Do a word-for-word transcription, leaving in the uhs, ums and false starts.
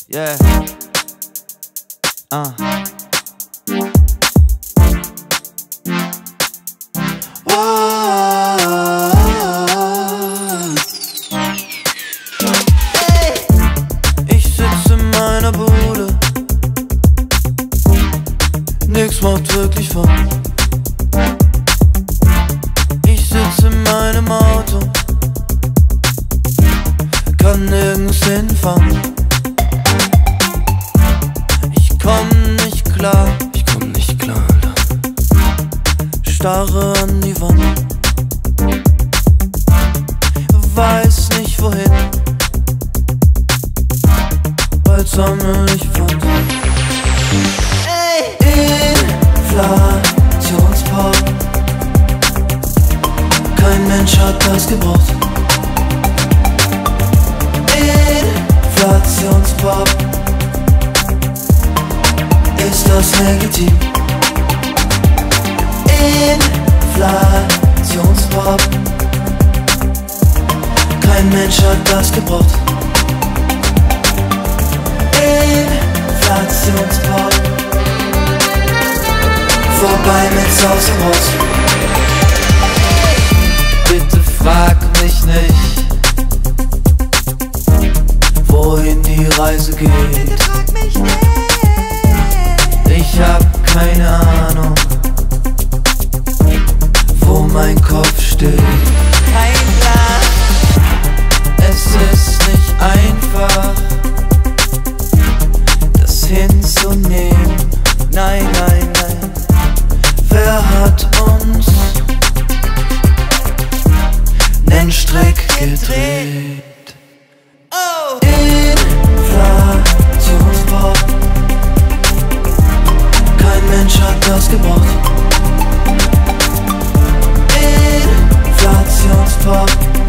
Yeah. Uh. Ich sitz in meiner Bude, nix macht wirklich Fun. Ich sitz in meinem Auto, kann nirgends hinfahren. Ich komm nicht klar, ich komm nicht klar, Alter. Starre an die Wand, weiß nicht wohin, bald sammel ich Pfand. Inflationspop, kein Mensch hat das gebraucht. Inflationspop, ist das legitim? Inflationspop, kein Mensch hat das gebraucht. Inflationspop, vorbei mit Saus und Raus. Bitte frag mich nicht, wohin die Reise geht. Bitte frag mich nicht. Ich hab keine Ahnung, wo mein Kopf steht. Kein Plan. Es ist nicht einfach, das hinzunehmen. Nein, nein, nein. Wer hat uns nen Strick gedreht? Oh. Inflationspop, kein Mensch hat das gebraucht. Inflationspop,